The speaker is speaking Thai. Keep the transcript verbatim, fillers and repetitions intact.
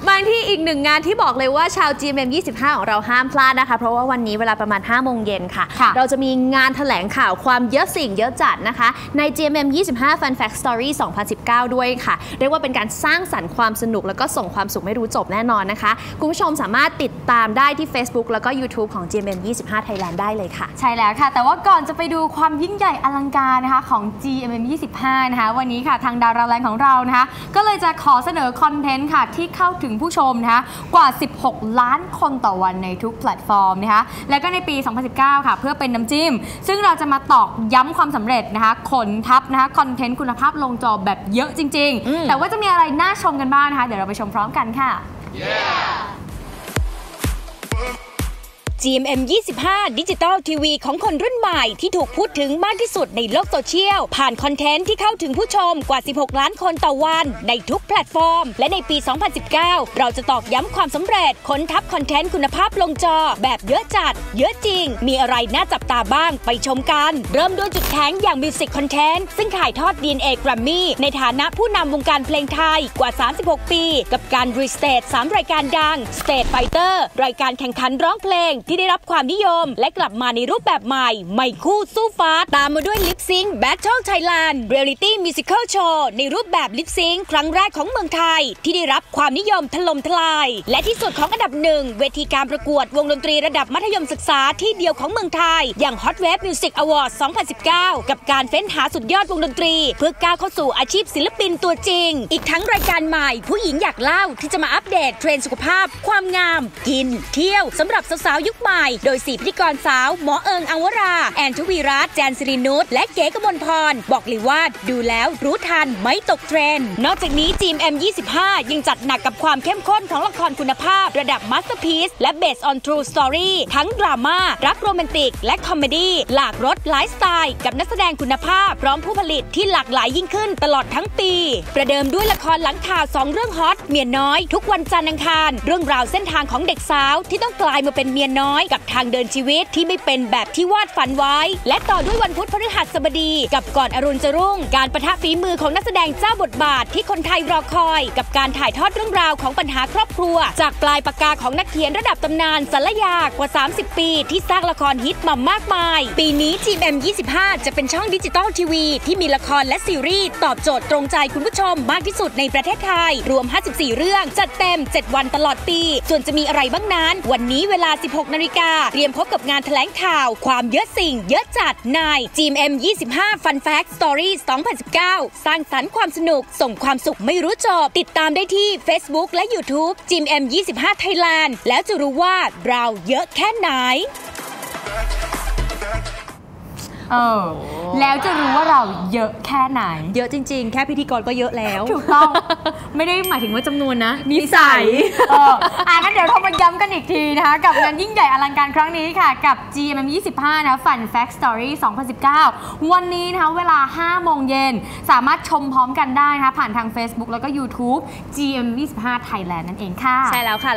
มาที่อีกหนึ่งงานที่บอกเลยว่าชาว จี เอ็ม เอ็ม ยี่สิบห้า ของเราห้ามพลาดนะคะเพราะว่าวันนี้เวลาประมาณห้าโมงเย็นค่ะเราจะมีงานแถลงข่าวความเยอะสิ่งเยอะจัดนะคะใน จี เอ็ม เอ็ม ยี่สิบห้า Fun Fact Story สองพันสิบเก้า ด้วยค่ะเรียกว่าเป็นการสร้างสรรค์ความสนุกแล้วก็ส่งความสุขไม่รู้จบแน่นอนนะคะคุณผู้ชมสามารถติดตามได้ที่ Facebook แล้วก็ YouTube ของ จี เอ็ม เอ็ม ยี่สิบห้า Thailand ได้เลยค่ะใช่แล้วค่ะแต่ว่าก่อนจะไปดูความยิ่งใหญ่อลังการนะคะของ จี เอ็ม เอ็ม ยี่สิบห้า นะคะวันนี้ค่ะทางดาราแรงของเรานะคะก็เลยจะขอเสนอคอนเทนต์ค่ะที่เข้าถึงผู้ชมนะคะกว่าสิบหกล้านคนต่อวันในทุกแพลตฟอร์มนะคะแล้วก็ในปี สองพันสิบเก้า ค่ะเพื่อเป็นน้ำจิ้มซึ่งเราจะมาตอกย้ำความสำเร็จนะคะขนทับนะคะคอนเทนต์คุณภาพลงจอแบบเยอะจริงๆแต่ว่าจะมีอะไรน่าชมกันบ้างนะคะเดี๋ยวเราไปชมพร้อมกันค่ะ yeah. จี เอ็ม เอ็ม ยี่สิบห้า ดิจิตอลทีวีของคนรุ่นใหม่ที่ถูกพูดถึงมากที่สุดในโลกโซเชียลผ่านคอนเทนต์ที่เข้าถึงผู้ชมกว่าสิบหกล้านคนต่อวันในทุกแพลตฟอร์มและในปี สองพันสิบเก้า เราจะตอกย้ำความสำเร็จค้นทับคอนเทนต์คุณภาพลงจอแบบเยอะจัดเยอะจริงมีอะไรน่าจับตาบ้างไปชมกันเริ่มด้วยจุดแข็งอย่างมิวสิกคอนเทนต์ซึ่งถ่ายทอด ดี เอ็น เอ แกรมมี่ในฐานะผู้นำวงการเพลงไทยกว่าสามสิบหกปีกับการรีสเตทสามรายการดัง Stage Fighter รายการแข่งขันร้องเพลงที่ได้รับความนิยมและกลับมาในรูปแบบใหม่ไม่คู่สู้ฟ้าตามมาด้วย Lip Sync Battle Thailand Reality Musical Show ในรูปแบบ Lip Sync ครั้งแรกของเมืองไทยที่ได้รับความนิยมถล่มทลายและที่สุดของอันดับหนึ่งเวทีการประกวดวงดนตรีระดับมัธยมศึกษาที่เดียวของเมืองไทยอย่าง Hot Wave Music Award สองพันสิบเก้า กับการเฟ้นหาสุดยอดวงดนตรีเพื่อก้าวเข้าสู่อาชีพศิลปินตัวจริงอีกทั้งรายการใหม่ผู้หญิงอยากเล่าที่จะมาอัปเดตเทรนด์สุขภาพความงามกินเที่ยวสำหรับสาวๆยุคใหม่โดยสี่พิธีกรสาวหมอเอิงอังวราแอนทวีรัตน์แจนสิรินุชและเก๋กมลพรบอกเลยว่าดูแล้วรู้ทันไม่ตกเทรนด์นอกจากนี้ จี เอ็ม เอ็ม ยี่สิบห้า ยังจัดหนักกับความเข้มข้นของละครคุณภาพระดับ Masterpiece และ Based on True Story ทั้งดราม่ารักโรแมนติกและคอมเมดี้หลากรสไลฟ์สไตล์กับนักแสดงคุณภาพพร้อมผู้ผลิตที่หลากหลายยิ่งขึ้นตลอดทั้งปีประเดิมด้วยละครหลังข่าวสองเรื่องฮอตเมียน้อยทุกวันจันทร์อังคารเรื่องราวเส้นทางของเด็กสาวที่ต้องกลายมาเป็นเมียน้อยกับทางเดินชีวิตที่ไม่เป็นแบบที่วาดฝันไว้และต่อด้วยวันพุธพฤหัสบดีกับก่อนอรุณจะรุ่งการประทะฝีมือของนักแสดงเจ้าบทบาทที่คนไทยรอคอยกับการถ่ายทอดเรื่องราวของปัญหาครอบครัวจากปลายปากกาของนักเขียนระดับตำนานสรยากว่าสามสิบปีที่สร้างละครฮิตมามากมายปีนี้ จี เอ็ม เอ็ม ยี่สิบห้า จะเป็นช่องดิจิตอลทีวีที่มีละครและซีรีส์ตอบโจทย์ตรงใจคุณผู้ชมมากที่สุดในประเทศไทยรวมห้าสิบสี่เรื่องจัดเต็มเจ็ดวันตลอดปีส่วนจะมีอะไรบ้างนั้นวันนี้เวลา สิบหกนาฬิกาเตรียมพบกับงานแถลงข่าวความเยอะสิ่งเยอะจัดใน จี เอ็ม เอ็ม ยี่สิบห้า Fun Fact Story สองพันสิบเก้า สร้างสรรค์ความสนุกส่งความสุขไม่รู้จบติดตามได้ที่ Facebook และ YouTube จี เอ็ม เอ็ม ยี่สิบห้า Thailand แล้วจะรู้ว่าเราเยอะแค่ไหนเออแล้วจะรู้ว่าเราเยอะแค่ไหนเยอะจริงๆแค่พิธีกรก็เยอะแล้วถูกต้องไม่ได้หมายถึงว่าจำนวนนะนิสัยเอออ่ะงั้นเดี๋ยวเรามาย้ำกันอีกทีนะคะกับงานยิ่งใหญ่อลังการครั้งนี้ค่ะกับ จี เอ็ม เอ็ม ยี่สิบห้า นะ Fun Fact Story สองพันสิบเก้า วันนี้นะคะเวลา ห้าโมงเย็นสามารถชมพร้อมกันได้นะคะผ่านทาง Facebook แล้วก็ YouTube จี เอ็ม เอ็ม ยี่สิบห้า Thailand นั่นเองค่ะใช่แล้วค่ะ